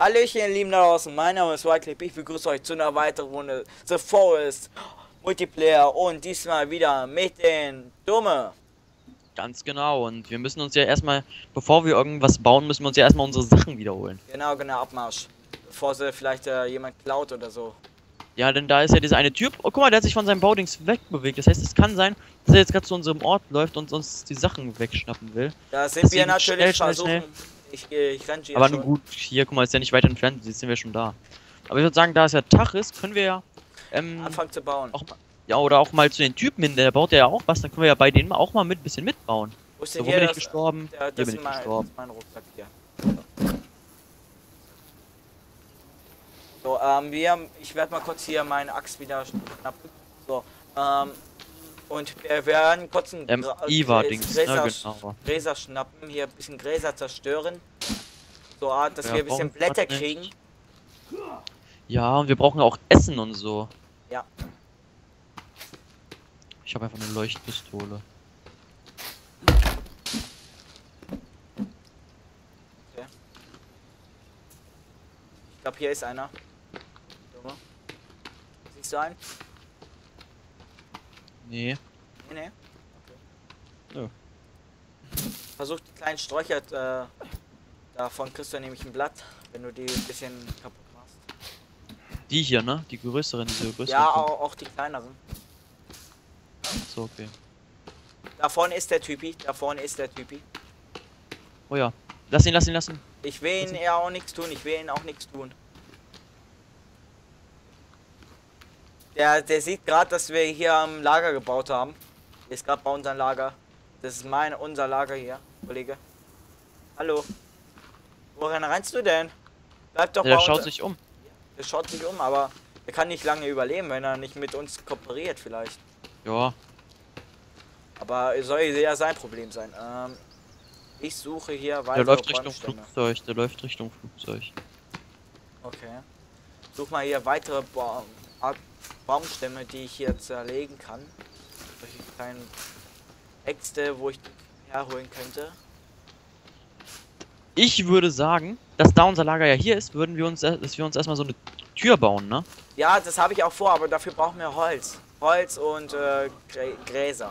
Hallöchen, ihr Lieben da draußen, mein Name ist Wycliffe, ich begrüße euch zu einer weiteren Runde The Forest Multiplayer und diesmal wieder mit den Dumme. Ganz genau, und wir müssen uns ja erstmal, bevor wir irgendwas bauen, müssen wir uns ja erstmal unsere Sachen wiederholen. Genau, Abmarsch. Bevor sie vielleicht jemand klaut oder so. Ja, denn da ist ja dieser eine Typ, oh guck mal, der hat sich von seinem Baudings wegbewegt. Das heißt, es kann sein, dass er jetzt gerade zu unserem Ort läuft und uns die Sachen wegschnappen will. Da sind wir Deswegen natürlich schnell. versuchen. Ich renn hier Aber schon. nun gut, hier, guck mal, ist ja nicht weit entfernt, jetzt sind wir schon da. Aber ich würde sagen, da es ja Tag ist, können wir ja, Anfangen zu bauen. auch mal, ja, oder auch mal zu den Typen hin, der baut ja auch was, dann können wir ja bei denen auch mal ein bisschen mitbauen. Wo ist So, denn wo hier bin ich das, gestorben? das Hier bin ist ich mein, gestorben. das ist mein Rucksack hier. So, ich werde mal kurz hier meine Axt wieder schnappen. So, und wir werden kurz ein Iva-Dings, ne, genau. Gräser schnappen, hier ein bisschen Gräser zerstören. So, dass Ja, wir ein bisschen warum Blätter nicht? kriegen. Ja, und wir brauchen auch Essen und so. Ja. Ich habe einfach eine Leuchtpistole. Okay. Ich glaube, hier ist einer. Junge. Siehst du einen? Nee. Nee, nee. Okay. Nö. Versuch die kleinen Sträucher, davon kriegst du nämlich ein Blatt, wenn du die ein bisschen kaputt machst. Die hier, ne? Die größeren, diese größeren. Ja, auch die kleineren. So, okay. Da vorne ist der Typi, da vorne ist der Typi. Oh ja. Lass ihn. Ich will ihn ja auch nichts tun, Der sieht gerade, dass wir hier am Lager gebaut haben. Der ist gerade bei unserem Lager. Das ist unser Lager hier, Kollege. Hallo. Wohin rennst du denn? Bleib doch Der bei schaut uns. sich um. Der schaut sich um, aber er kann nicht lange überleben, wenn er nicht mit uns kooperiert vielleicht. Ja. Aber es soll ja sein Problem sein. Ich suche hier Der weitere läuft Richtung Bäumstämme. Flugzeug. Okay. Such mal hier weitere Baumstämme, die ich hier zerlegen kann. Solche kleinen Äxte, wo ich die herholen könnte. Ich würde sagen, dass da unser Lager ja hier ist, dass wir uns erstmal so eine Tür bauen, ne? Ja, das habe ich auch vor, aber dafür brauchen wir Holz. Holz und Gräser.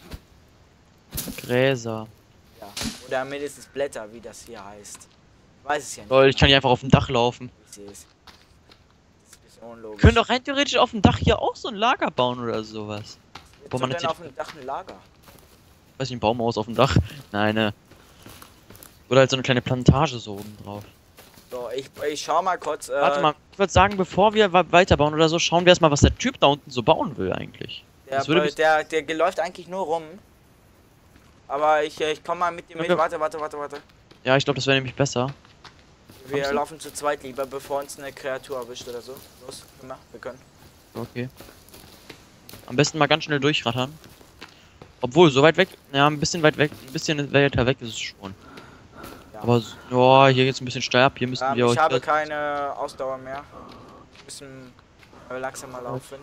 Gräser. Ja. Oder mindestens Blätter, wie das hier heißt. Ich weiß es ja nicht. Lol, ich kann hier einfach auf dem Dach laufen. Ich sehe es. Das ist ein bisschen unlogisch. Wir können doch rein theoretisch auf dem Dach hier auch so ein Lager bauen oder sowas. Wo man jetzt denn auf dem Dach ein Lager? Weiß nicht, ein Baumhaus auf dem Dach? Nein, oder halt so eine kleine Plantage so oben drauf. So, ich schau mal kurz. Warte mal, ich würde sagen, bevor wir weiterbauen oder so, schauen wir erstmal, was der Typ da unten so bauen will eigentlich. Der läuft eigentlich nur rum. Aber ich komme mal mit dem mit. Okay. Warte. Ja, ich glaube, das wäre nämlich besser. Wir Kommst du? laufen zu zweit lieber, bevor uns eine Kreatur erwischt oder so. Los, wir können. Okay. Am besten mal ganz schnell durchrattern. Obwohl, so weit weg, ja, ein bisschen weiter weg ist es schon. Ja. Aber, ja, hier geht's ein bisschen steil ab, hier müssen wir ich habe keine Ausdauer mehr. Wir müssen langsamer laufen.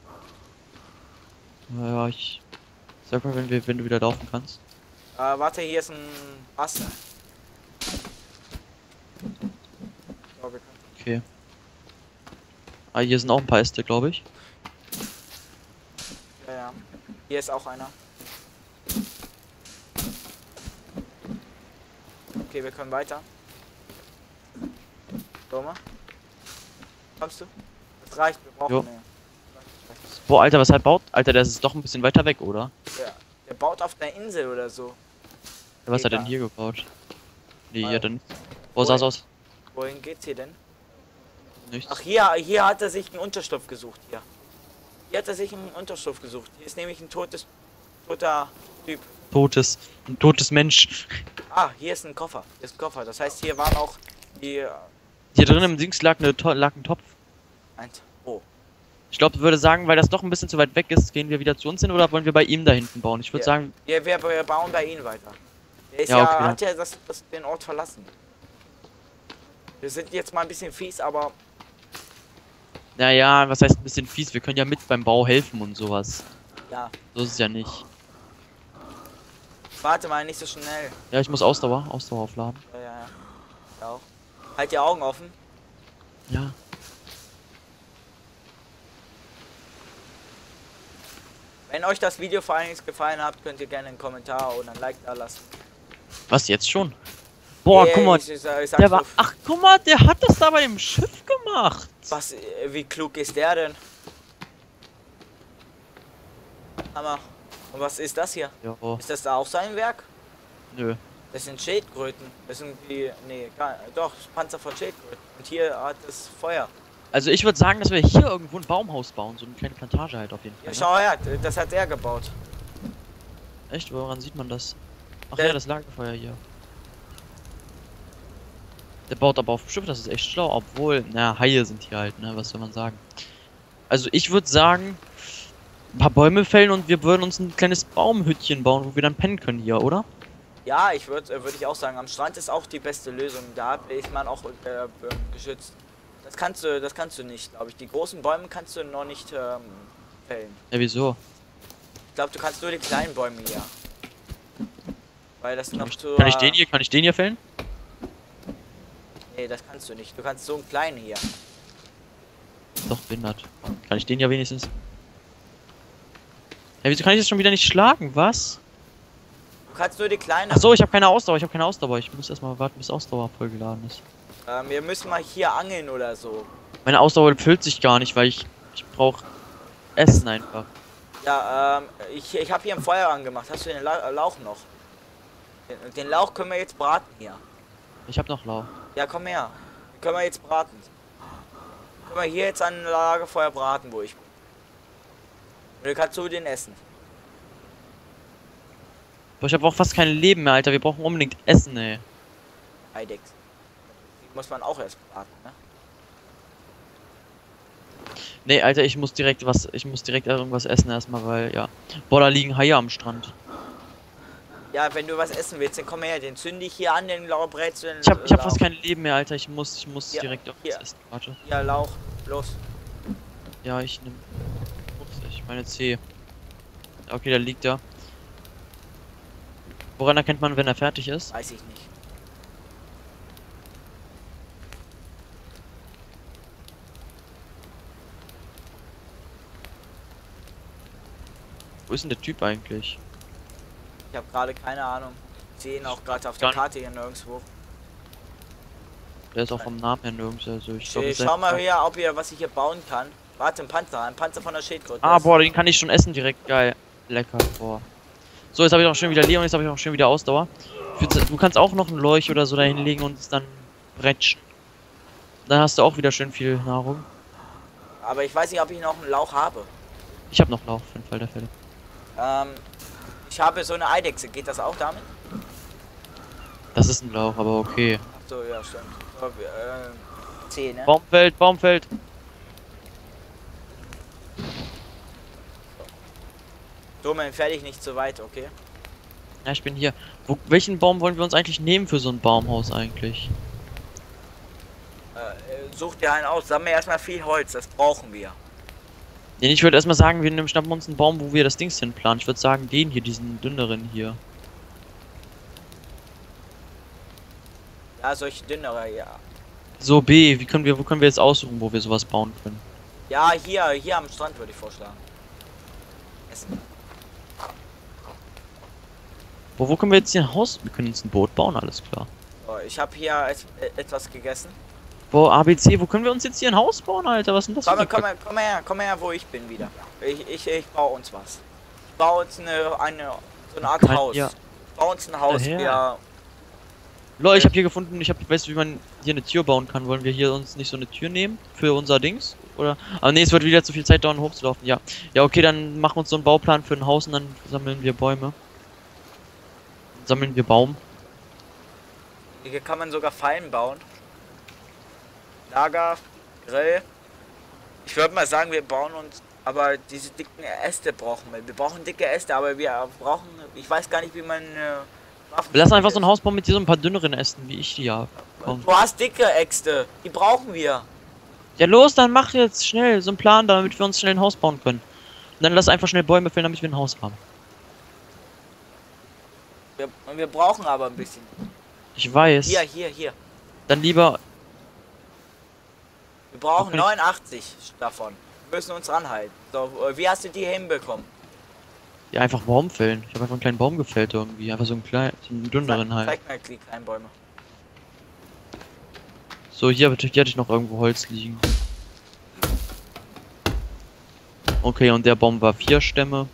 Ja, ich sag mal, wenn du wieder laufen kannst. Warte, hier ist ein Ast. So, wir können. Okay. Ah, hier sind auch ein paar Äste, glaube ich. Ja. Hier ist auch einer. Okay, wir können weiter. Doma? Kommst du? Das reicht, wir brauchen Jo. mehr. Boah, Alter, was halt baut? Alter, der ist doch ein bisschen weiter weg, oder? Der baut auf der Insel oder so. Ja, was hat er Egal. denn hier gebaut? Nee, Ah. hier dann. Boah, sah's aus. Wohin geht's hier denn? Nichts. Ach, hier hat er sich einen Unterschlupf gesucht, hier. Hier hat er sich einen Unterschlupf gesucht. Hier ist nämlich ein toter Typ. Ein totes Mensch. Ah, hier ist ein Koffer. Hier ist ein Koffer. Das heißt, hier waren auch die... Hier drin im Dings lag ein Topf. Oh. Ich glaube, würde sagen, weil das doch ein bisschen zu weit weg ist, gehen wir wieder zu uns hin oder wollen wir bei ihm da hinten bauen? Ich würde sagen, Wir bauen bei ihm weiter. Der ist Ja, okay. hat ja den Ort verlassen. Wir sind jetzt mal ein bisschen fies, aber... naja, was heißt ein bisschen fies? Wir können ja mit beim Bau helfen und sowas. Ja. So ist es ja nicht. Warte mal, nicht so schnell. Ja, ich muss Ausdauer aufladen. Ja. Ja auch. Halt die Augen offen. Ja. Wenn euch das Video vor allem gefallen hat, könnt ihr gerne einen Kommentar oder ein Like da lassen. Was, jetzt schon? Boah, guck mal. Ich Der war. Ach, guck mal, der hat das da bei dem Schiff gemacht. Was, wie klug ist der denn? Hammer. Und was ist das hier? Jo. Ist das da auch sein Werk? Nö. Das sind Schildkröten. Das sind die. Nee, doch, Panzer von Schildkröten. Und hier hat es Feuer. Also ich würde sagen, dass wir hier irgendwo ein Baumhaus bauen, so eine kleine Plantage halt auf jeden Fall. Ja, Ne? schau her, das hat er gebaut. Echt? Woran sieht man das? Ach Der- ja, das Lagerfeuer hier. Der baut aber auf dem Schiff, das ist echt schlau, obwohl, na, Haie sind hier halt, ne, was soll man sagen. Also ich würde sagen, ein paar Bäume fällen und wir würden uns ein kleines Baumhüttchen bauen, wo wir dann pennen können hier, oder? Ja, würde ich auch sagen, am Strand ist auch die beste Lösung. Da ist man auch geschützt. Das kannst du nicht, glaube ich. Die großen Bäume kannst du noch nicht fällen. Ja, wieso? Ich glaube, du kannst nur die kleinen Bäume hier. Weil das noch zu. Kann ich den hier fällen? Nee, das kannst du nicht. Du kannst so einen kleinen hier. Doch, behindert. Kann ich den ja wenigstens. Ja, wieso kann ich das schon wieder nicht schlagen? Was? Du kannst nur die kleinen. Ach so, ich habe keine Ausdauer, Ich muss erstmal warten, bis Ausdauer vollgeladen ist. Wir müssen mal hier angeln oder so. Meine Ausdauer füllt sich gar nicht, weil ich brauche Essen einfach. Ja, ich habe hier ein Feuer angemacht. Hast du den Lauch noch? Den Lauch können wir jetzt braten hier. Ich habe noch Lauch. Ja, komm her. Den können wir jetzt braten. Können wir hier jetzt an Lagerfeuer braten, wo ich bin. Und du kannst du den essen. Boah, ich habe auch fast kein Leben mehr, Alter. Wir brauchen unbedingt Essen, ey. Heidex. Die muss man auch erst braten, ne? Nee, Alter, ich muss direkt irgendwas essen erstmal, weil, ja. Boah, da liegen Haie am Strand. Ja, wenn du was essen willst, dann komm her. Den zünde ich hier an, den Lauchbrezel. Ich hab fast kein Leben mehr, Alter. Ich muss Ja, direkt auf hier. das Essen. Warte. Ja, Lauch. Los. Ja, ich nehm. Ups, ich meine C. Okay, da liegt er. Woran erkennt man, wenn er fertig ist? Weiß ich nicht. Wo ist denn der Typ eigentlich? Ich habe gerade keine Ahnung. Ich sehe ihn auch gerade auf Gar der nicht. Karte hier nirgendwo. Der ist auch vom Namen her nirgends, also ich glaube, Schau mal her, was ich hier bauen kann. Warte, ein Panzer von der Schildkröte. Ah, boah, den kann ich schon essen direkt. Geil. Lecker, boah. So, jetzt habe ich auch schon wieder Leben und jetzt habe ich auch schon wieder Ausdauer. Du kannst auch noch einen Leuch oder so da hinlegen und es dann bretschen. Dann hast du auch wieder schön viel Nahrung. Aber ich weiß nicht, ob ich noch einen Lauch habe. Ich habe noch Lauch für den Fall der Fälle. Ich habe so eine Eidechse. Geht das auch damit? Das ist ein Lauch, aber okay. Ach so, ja, stimmt. So, 10, ne? Baumfeld. So, man fertig nicht so weit, okay? Ja, ich bin hier. Welchen Baum wollen wir uns eigentlich nehmen für so ein Baumhaus eigentlich? Such dir einen aus. Sammel erstmal viel Holz, das brauchen wir. Nee, ich würde erstmal sagen, wir schnappen uns einen Baum, wo wir das Dings hinplanen. Ich würde sagen, den hier, diesen dünneren hier. Ja, solche dünnere, ja. So, B, wo können wir jetzt aussuchen, wo wir sowas bauen können? Ja, hier am Strand würde ich vorschlagen. Essen. Wo können wir jetzt hier ein Haus? Wir können jetzt ein Boot bauen, alles klar. So, ich habe hier etwas gegessen. Boah, ABC, wo können wir uns jetzt hier ein Haus bauen, Alter? Was ist denn das für eine Kacke? Komm her, wo ich bin wieder. Ich baue uns was. Ich baue uns so eine Art Haus. Ja. Ich baue uns ein Haus. Daher. Ja. Lol, ich habe hier gefunden, weißt du, wie man hier eine Tür bauen kann? Wollen wir hier uns nicht so eine Tür nehmen? Für unser Dings? Oder? Aber nee, es wird wieder zu viel Zeit dauern, hochzulaufen. Ja. Ja, okay, dann machen wir uns so einen Bauplan für ein Haus und dann sammeln wir Bäume. Sammeln wir Baum. Hier kann man sogar Fallen bauen. Lager, Grill. Ich würde mal sagen, wir bauen uns, aber diese dicken Äste brauchen wir. Wir brauchen dicke Äste, aber wir brauchen, ich weiß gar nicht, wie man Waffen. Lass einfach so ein Haus bauen mit so ein paar dünneren Ästen, wie ich die habe. Komm. Du hast dicke Äxte, die brauchen wir. Ja, los, dann mach jetzt schnell so einen Plan, damit wir uns schnell ein Haus bauen können. Und dann lass einfach schnell Bäume fällen, damit wir ein Haus haben. Wir brauchen aber ein bisschen. Ich weiß. Hier. Dann lieber. Wir brauchen kann ich- 89 davon. Wir müssen uns ranhalten. So, wie hast du die hinbekommen? Ja, einfach einen Baum fällen. Ich habe einfach einen kleinen Baum gefällt irgendwie. Einfach so einen kleinen, so einen dünneren halt. Zeig mir die kleinen Bäume. So, hier hatte ich noch irgendwo Holz liegen. Okay, und der Baum war 4 Stämme.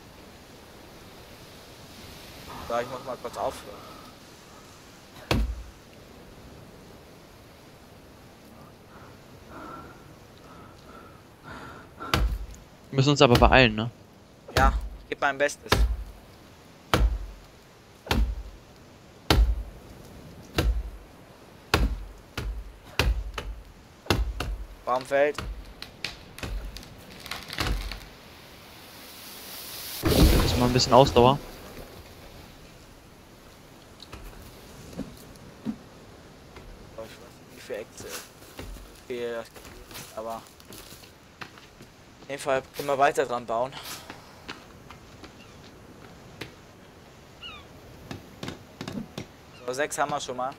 So, ich muss mal kurz aufhören. Wir müssen uns aber beeilen, ne? Ja, ich gebe mein Bestes. Baumfeld. Müssen wir ein bisschen Ausdauer. Oh, ich weiß nicht, wie viel Äxte. Wie das geht, aber in dem Fall können wir weiter dran bauen. So, 6 haben wir schon mal.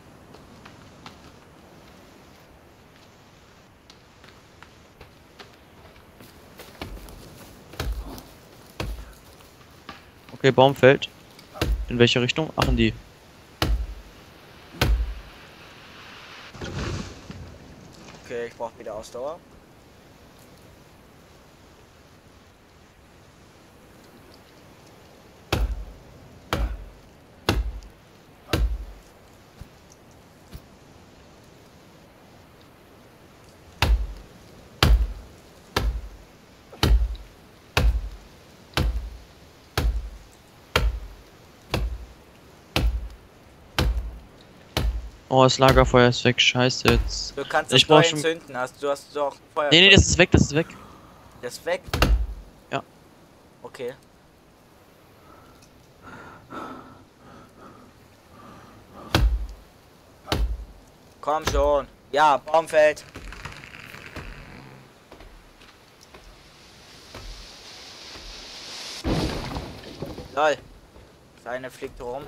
Okay, Baum fällt. In welche Richtung? Ach, in die. Okay, ich brauche wieder Ausdauer. Oh, das Lagerfeuer ist weg. Scheiße jetzt. Du kannst Ich das Feuer brauch schon- entzünden. Du hast doch ein Feuer. Nee, das ist weg, das ist weg. Das ist weg. Ja. Okay. Komm schon. Ja, Baumfeld. Lol. Seine fliegt rum.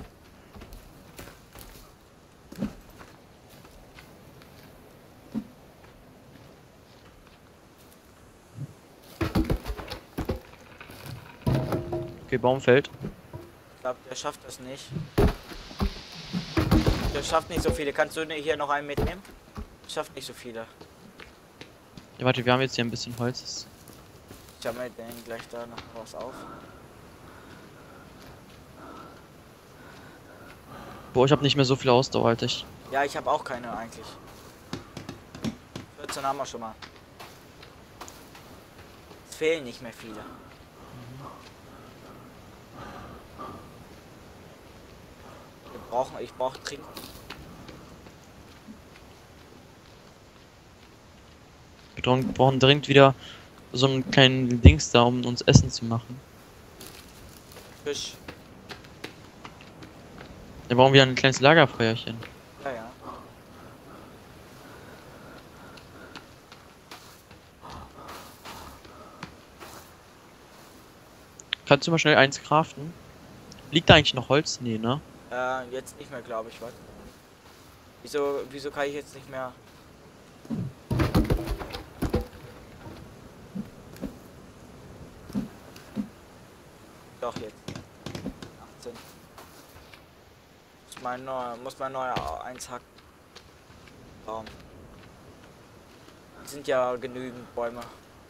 Okay, Baum fällt. Ich glaube, der schafft das nicht. Der schafft nicht so viele. Kannst du hier noch einen mitnehmen? Schafft nicht so viele. Ja, warte, wir haben jetzt hier ein bisschen Holz. Ich habe mir den gleich da noch was auf. Boah, ich habe nicht mehr so viel Ausdauer, Alter. Ja, ich habe auch keine eigentlich. 14 haben wir schon mal. Es fehlen nicht mehr viele. Ich brauche Trinken. Wir brauchen dringend wieder so einen kleinen Dings da, um uns Essen zu machen. Fisch. Wir brauchen wieder ein kleines Lagerfeuerchen. Ja, ja. Kannst du mal schnell eins craften? Liegt da eigentlich noch Holz? Nee, ne? Jetzt nicht mehr, glaube ich, was? Wieso kann ich jetzt nicht mehr? Doch, jetzt. 18. Muss mein neuer eins hacken. Baum. Sind ja genügend Bäume.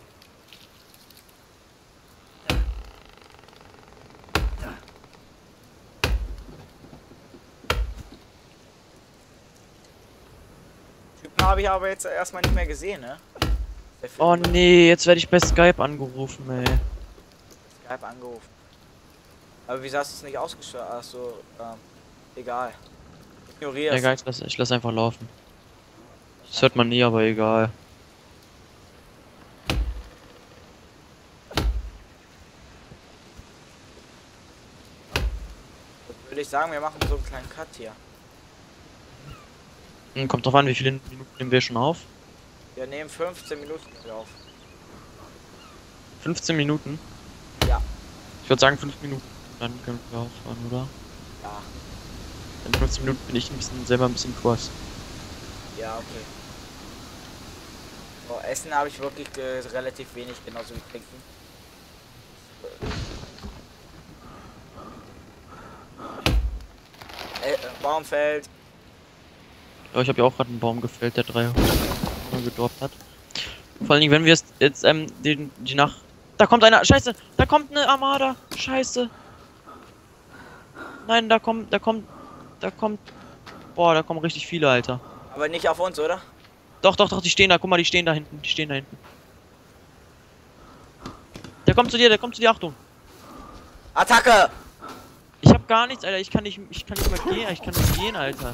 Typen habe ich aber jetzt erstmal nicht mehr gesehen, ne? Oh nee, jetzt werde ich bei Skype angerufen, ey. Skype angerufen. Aber wieso hast du es nicht ausgestellt? Achso, egal. Ignoriere es. Egal, ich lass einfach laufen. Das hört man nie, aber egal. Würde ich sagen, wir machen so einen kleinen Cut hier. Kommt drauf an, wie viele Minuten nehmen wir schon auf? Wir nehmen 15 Minuten auf. 15 Minuten? Ja. Ich würde sagen 5 Minuten. Dann können wir aufhören, oder? Ja. In 15 Minuten bin ich selber ein bisschen Kurs. Ja, okay. Boah, Essen habe ich wirklich relativ wenig, genauso wie Trinken. Baumfeld. Ja, ich habe ja auch gerade einen Baum gefällt, der 3 gedroppt hat. Vor allen Dingen, wenn wir jetzt die Nacht. Da kommt einer. Scheiße! Da kommt eine Armada! Scheiße! Nein, da kommt. Boah, da kommen richtig viele, Alter. Aber nicht auf uns, oder? Doch, die stehen da. Guck mal, die stehen da hinten. Die stehen da hinten. Der kommt zu dir, Achtung. Attacke! Ich hab gar nichts, Alter. Ich kann nicht mal gehen. Ich kann nicht gehen, Alter.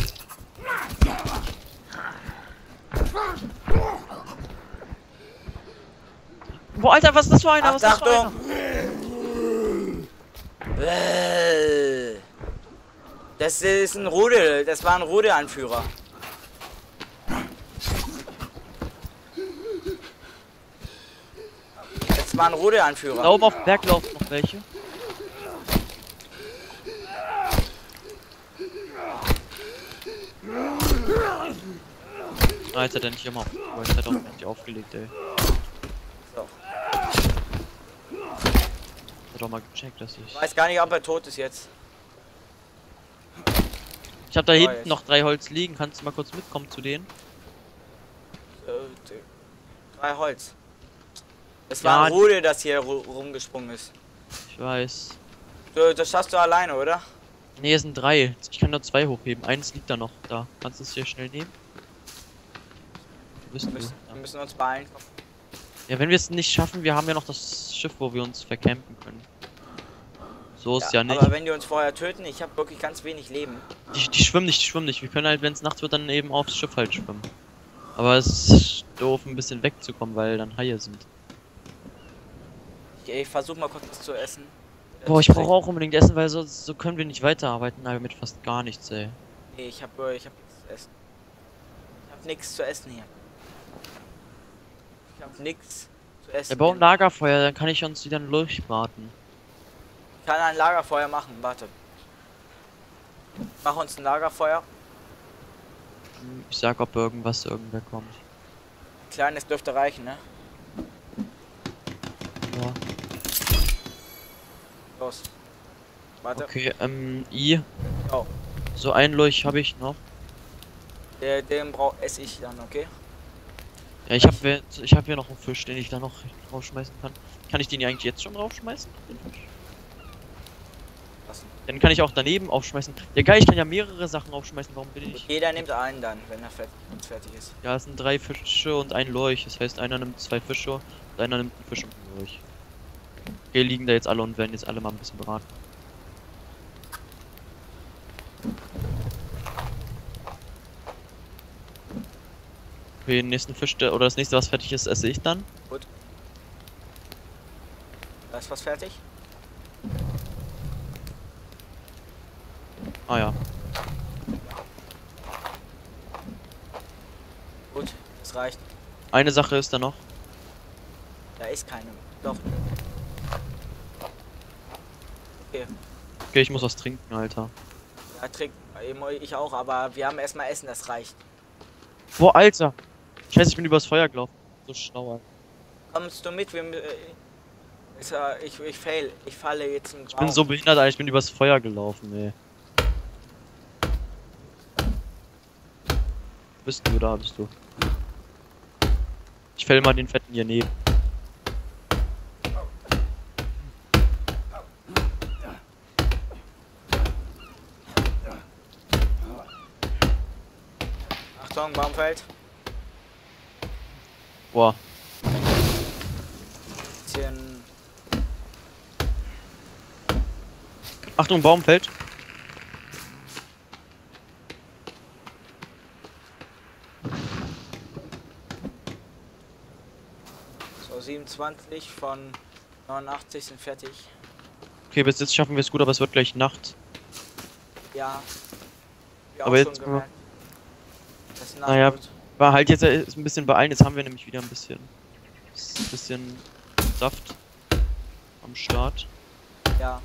Boah, Alter, was ist das für einer? Was ist das für einer? Das ist ein Rudel. Das war ein Rudelanführer. Das war ein Rudelanführer. Da oben auf dem Berg laufen noch welche. Ah, jetzt hat er nicht immer auf. Oh, jetzt hat er auch nicht aufgelegt, ey. So. Hat auch mal gecheckt, dass ich. Ich weiß gar nicht, ob er tot ist jetzt. Ich hab da hinten noch 3 Holz liegen. Kannst du mal kurz mitkommen zu denen? 3 Holz. Es Ja, war ein Rudel, das hier rumgesprungen ist. Ich weiß. Das schaffst du alleine, oder? Nee, es sind 3. Ich kann nur 2 hochheben. Eins liegt da noch da. Kannst du es hier schnell nehmen? Wir müssen uns beeilen. Ja, wenn wir es nicht schaffen, wir haben ja noch das Schiff, wo wir uns vercampen können. So ist ja nicht. Aber wenn die uns vorher töten, ich habe wirklich ganz wenig Leben. Die schwimmen nicht. Wir können halt, wenn es nachts wird, dann eben aufs Schiff halt schwimmen. Aber es ist doof, ein bisschen wegzukommen, weil dann Haie sind. Ich versuche mal kurz was zu essen. Boah, ich brauche auch unbedingt Essen, weil so können wir nicht weiterarbeiten, mit fast gar nichts, ey. Nee, ich hab nichts zu essen. Ich hab nichts zu essen hier. Ich hab nichts zu essen. Der baut ein Lagerfeuer, dann kann ich uns wieder ein Lurch braten. Ich kann ein Lagerfeuer machen, warte. Mach uns ein Lagerfeuer. Ich sag, ob irgendwer kommt. Kleines dürfte reichen, ne? Ja. Los. Warte. Okay, Oh. So ein Lurch habe ich noch. Den esse ich dann, okay? Ja, ich hab hier noch einen Fisch, den ich da noch rausschmeißen kann. Kann ich den hier eigentlich jetzt schon rausschmeißen? Den Fisch? Den kann ich auch daneben aufschmeißen. Ja geil, ich kann ja mehrere Sachen aufschmeißen, warum bin ich? Jeder nimmt einen dann, wenn er fertig ist. Ja, es sind 3 Fische und ein Lurch. Das heißt, einer nimmt 2 Fische und einer nimmt einen Fisch und einen Lurch. Okay, liegen da jetzt alle und werden jetzt alle mal ein bisschen beraten. Okay, den nächsten Fisch, oder das nächste, was fertig ist, esse ich dann. Gut. Da ist was fertig? Ah ja. Gut, das reicht. Eine Sache ist da noch. Da ist keine. Doch. Okay. Okay, ich muss was trinken, Alter. Ja, trinkt ich auch, aber wir haben erstmal Essen, das reicht. Boah, Alter! Scheiße, ich bin übers Feuer gelaufen. So schlauer. Kommst du mit? Ich fail. Ich falle jetzt im Raum. Ich bin so behindert, Alter. Ich bin übers Feuer gelaufen, ey. Bist du, da bist du. Ich fäll mal den Fetten hier neben. Achtung, Baumfeld. Boah. Bisschen. Achtung, Baum fällt. So, 27 von 89 sind fertig. Okay, bis jetzt schaffen wir es gut, aber es wird gleich Nacht. Ja. Aber jetzt. Naja, war halt jetzt ist ein bisschen beeilen. Jetzt haben wir nämlich wieder ein bisschen Saft am Start. Ja.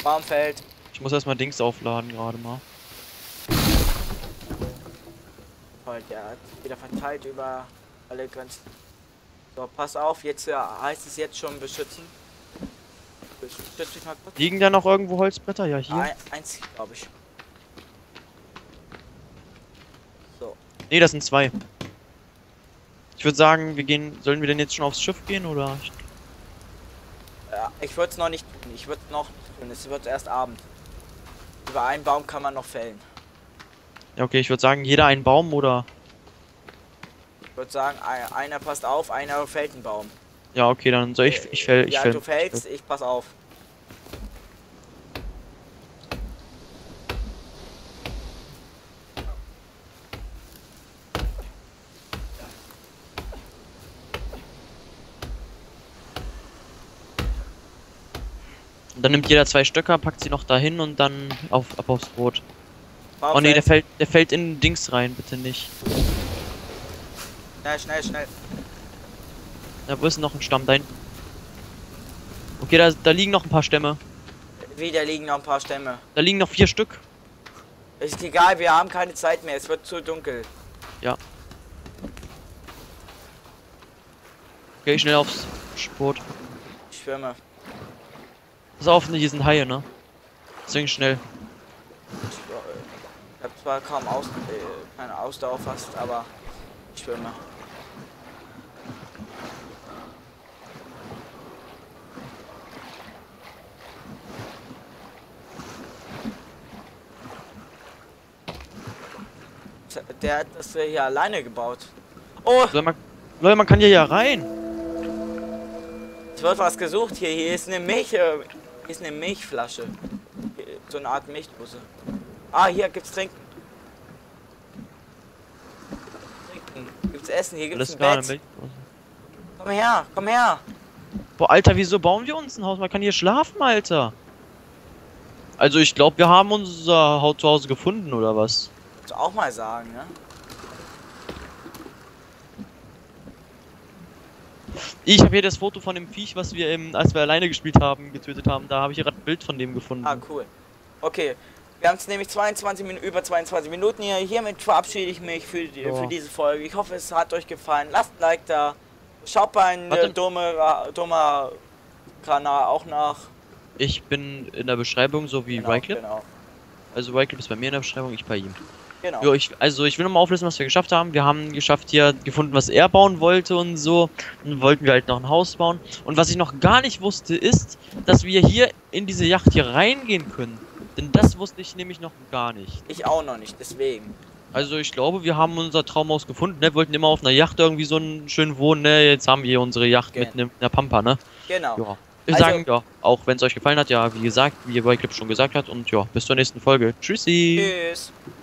Baumfeld. Ich muss erstmal Dings aufladen gerade mal. Toll, der hat wieder verteilt über alle Grenzen. So, pass auf, jetzt heißt es jetzt schon beschützen. Beschütze mich mal kurz. Liegen da noch irgendwo Holzbretter? Ja, hier. Eins, glaube ich. So. Nee, das sind 2. Ich würde sagen, sollen wir denn jetzt schon aufs Schiff gehen oder? Ja, ich würde es noch nicht tun. Ich würde noch nicht tun. Es wird erst Abend. Über einen Baum kann man noch fällen. Ja, okay, ich würde sagen, jeder einen Baum oder? Ich würde sagen, einer passt auf, einer fällt einen Baum. Ja, okay, dann soll ich fäll. Ja, du fällst, ich pass auf. Und dann nimmt jeder 2 Stöcker, packt sie noch dahin und dann ab aufs Boot. Baum Oh nee, der fällt. fällt in Dings rein, bitte nicht. Schnell. Da wo ist noch ein Stamm da hinten? Okay, da liegen noch ein paar Stämme. Wieder liegen noch ein paar Stämme. Da liegen noch 4 Stück. Ist egal, wir haben keine Zeit mehr. Es wird zu dunkel. Ja. Okay, schnell aufs Boot. Ich schwimme. Pass auf, hier sind Haie, ne? Deswegen schnell. Ich habe zwar kaum keine Ausdauer fast, aber ich schwimme. Der hat das hier alleine gebaut. Oh, Leute, man kann hier ja rein. es wird was gesucht hier. Hier ist eine Milchflasche. So eine Art Milchdose. Ah, hier gibt's Trinken. Gibt's Essen, hier gibt's Alles ein klar, Bett. eine Milch. Komm her. Boah, Alter, wieso bauen wir uns ein Haus? Man kann hier schlafen, Alter. Also ich glaube, wir haben unser Zuhause gefunden, oder was? Kannst du auch mal sagen, ne? Ich habe hier das Foto von dem Viech, was wir als wir alleine gespielt haben, getötet haben. Da habe ich hier gerade ein Bild von dem gefunden. Ah, cool. Okay. Wir haben es nämlich über 22 Minuten hier. Hiermit verabschiede ich mich für diese Folge. Ich hoffe, es hat euch gefallen. Lasst ein Like da. Schaut bei einem dummer Kanal auch nach. Ich bin in der Beschreibung, so wie Wycliffe. Genau. Also Wycliffe ist bei mir in der Beschreibung, ich bei ihm. Genau. Jo, ich will nochmal auflösen, was wir geschafft haben. Wir haben geschafft, hier gefunden, was er bauen wollte und so. Dann wollten wir halt noch ein Haus bauen. Und was ich noch gar nicht wusste, ist, dass wir hier in diese Yacht hier reingehen können. Denn das wusste ich nämlich noch gar nicht. Ich auch noch nicht, deswegen. Also ich glaube, wir haben unser Traumhaus gefunden, ne? Wir wollten immer auf einer Yacht irgendwie so einen schönen wohnen, ne? Jetzt haben wir hier unsere Yacht mit einer Pampa, ne? Genau. Ja. Wir sagen, ja, auch wenn es euch gefallen hat, ja, wie gesagt, wie Wycliffe schon gesagt hat. Und ja, bis zur nächsten Folge. Tschüssi! Tschüss!